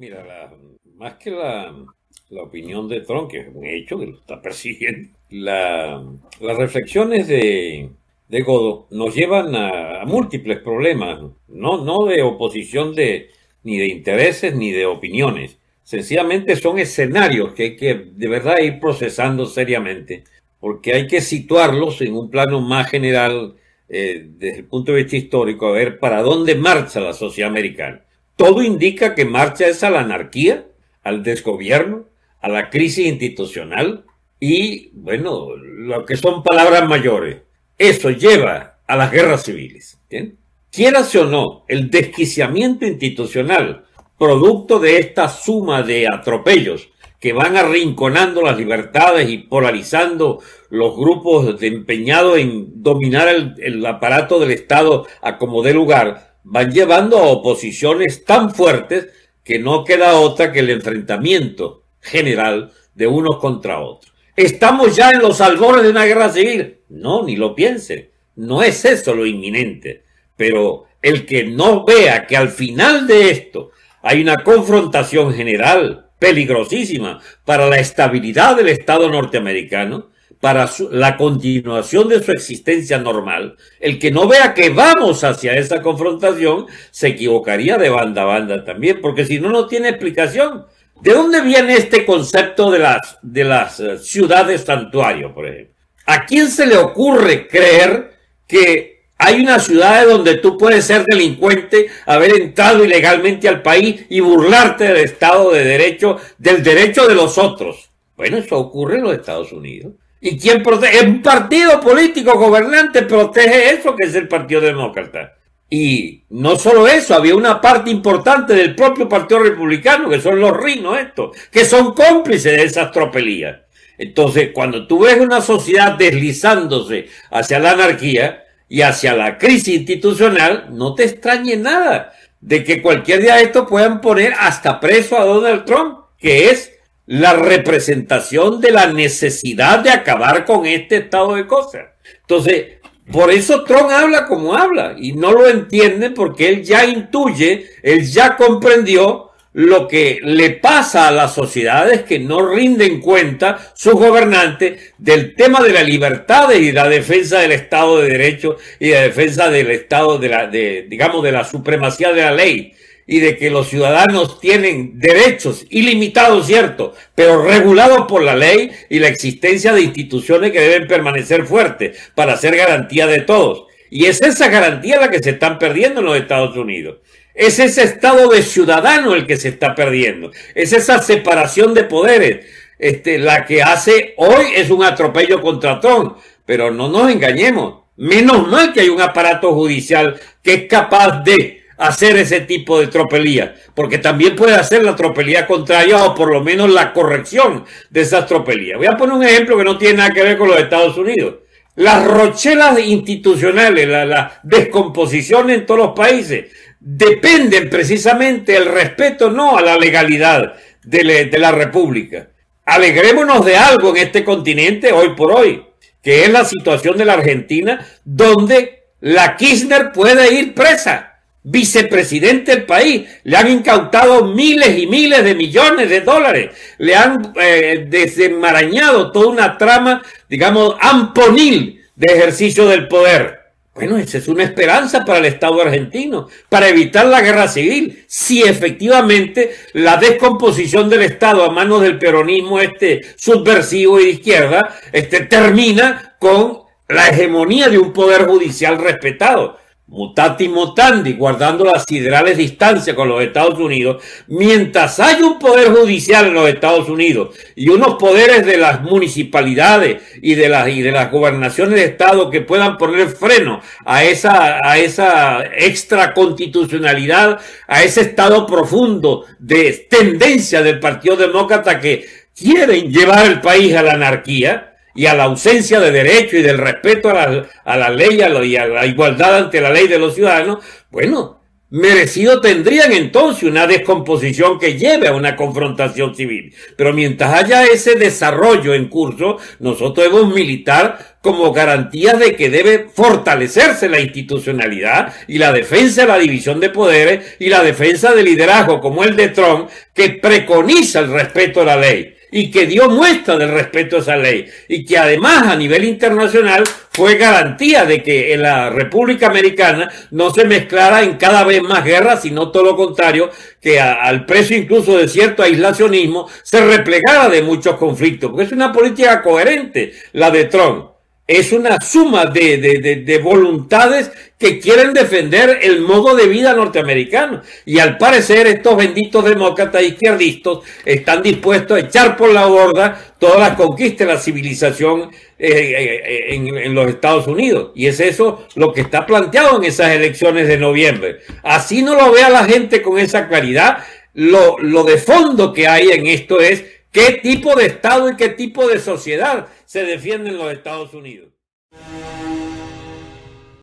Mira, más que la opinión de Trump, que es un hecho que lo está persiguiendo, las reflexiones de Godot nos llevan a múltiples problemas, no de oposición ni de intereses ni de opiniones. Sencillamente son escenarios que hay que de verdad ir procesando seriamente, porque hay que situarlos en un plano más general desde el punto de vista histórico, a ver para dónde marcha la sociedad americana. Todo indica que marcha es a la anarquía, al desgobierno, a la crisis institucional y, bueno, lo que son palabras mayores. Eso lleva a las guerras civiles. ¿Bien? Quieras o no, el desquiciamiento institucional, producto de esta suma de atropellos que van arrinconando las libertades y polarizando los grupos empeñados en dominar el aparato del Estado a como dé lugar, van llevando a oposiciones tan fuertes que no queda otra que el enfrentamiento general de unos contra otros. ¿Estamos ya en los albores de una guerra civil? No, ni lo piense. No es eso lo inminente. Pero el que no vea que al final de esto hay una confrontación general peligrosísima para la estabilidad del Estado norteamericano, para la continuación de su existencia normal, el que no vea que vamos hacia esa confrontación se equivocaría de banda a banda también, porque si no, no tiene explicación. ¿De dónde viene este concepto de las ciudades santuario, por ejemplo? ¿A quién se le ocurre creer que hay una ciudad donde tú puedes ser delincuente, haber entrado ilegalmente al país y burlarte del Estado de Derecho, del derecho de los otros? Bueno, eso ocurre en los Estados Unidos. ¿Y quién protege? Un partido político gobernante protege eso, que es el Partido Demócrata. Y no solo eso, había una parte importante del propio Partido Republicano, que son los rinos estos, que son cómplices de esas tropelías. Entonces, cuando tú ves una sociedad deslizándose hacia la anarquía y hacia la crisis institucional, no te extrañe nada de que cualquier día de esto puedan poner hasta preso a Donald Trump, que es la representación de la necesidad de acabar con este estado de cosas. Entonces, por eso Trump habla como habla y no lo entiende porque él ya intuye, él ya comprendió lo que le pasa a las sociedades que no rinden cuenta sus gobernantes del tema de la libertad y la defensa del Estado de Derecho y la defensa del Estado digamos, de la supremacía de la ley. Y de que los ciudadanos tienen derechos ilimitados, cierto, pero regulados por la ley y la existencia de instituciones que deben permanecer fuertes para ser garantía de todos. Y es esa garantía la que se están perdiendo en los Estados Unidos. Es ese estado de ciudadano el que se está perdiendo. Es esa separación de poderes. La que hace hoy es un atropello contra Trump. Pero no nos engañemos. Menos mal que hay un aparato judicial que es capaz de hacer ese tipo de tropelía, porque también puede hacer la tropelía contraria o por lo menos la corrección de esas tropelías. Voy a poner un ejemplo que no tiene nada que ver con los Estados Unidos. Las rochelas institucionales, la descomposición en todos los países, dependen precisamente del respeto no a la legalidad de la República. Alegrémonos de algo en este continente hoy por hoy, que es la situación de la Argentina, donde la Kirchner puede ir presa. Vicepresidente del país, le han incautado miles y miles de millones de dólares, le han desenmarañado toda una trama, digamos, amponil de ejercicio del poder. Bueno, esa es una esperanza para el Estado argentino, para evitar la guerra civil, si efectivamente la descomposición del Estado a manos del peronismo subversivo y de izquierda termina con la hegemonía de un poder judicial respetado. Mutati mutandi, guardando las siderales distancias con los Estados Unidos, mientras hay un poder judicial en los Estados Unidos y unos poderes de las municipalidades y de las gobernaciones de Estado que puedan poner freno a esa extraconstitucionalidad, a ese estado profundo de tendencia del Partido Demócrata que quieren llevar el país a la anarquía y a la ausencia de derecho y del respeto a la ley y a la igualdad ante la ley de los ciudadanos. Bueno, merecido tendrían entonces una descomposición que lleve a una confrontación civil. Pero mientras haya ese desarrollo en curso, nosotros debemos militar como garantía de que debe fortalecerse la institucionalidad y la defensa de la división de poderes y la defensa de liderazgo como el de Trump, que preconiza el respeto a la ley y que dio muestra del respeto a esa ley y que además a nivel internacional fue garantía de que en la República Americana no se mezclara en cada vez más guerras, sino todo lo contrario, que al precio incluso de cierto aislacionismo se replegara de muchos conflictos, porque es una política coherente la de Trump. Es una suma de voluntades que quieren defender el modo de vida norteamericano. Y al parecer estos benditos demócratas izquierdistas están dispuestos a echar por la borda todas las conquistas de la civilización en los Estados Unidos. Y es eso lo que está planteado en esas elecciones de noviembre. Así no lo vea la gente con esa claridad. Lo de fondo que hay en esto es qué tipo de Estado y qué tipo de sociedad se defiende en los Estados Unidos.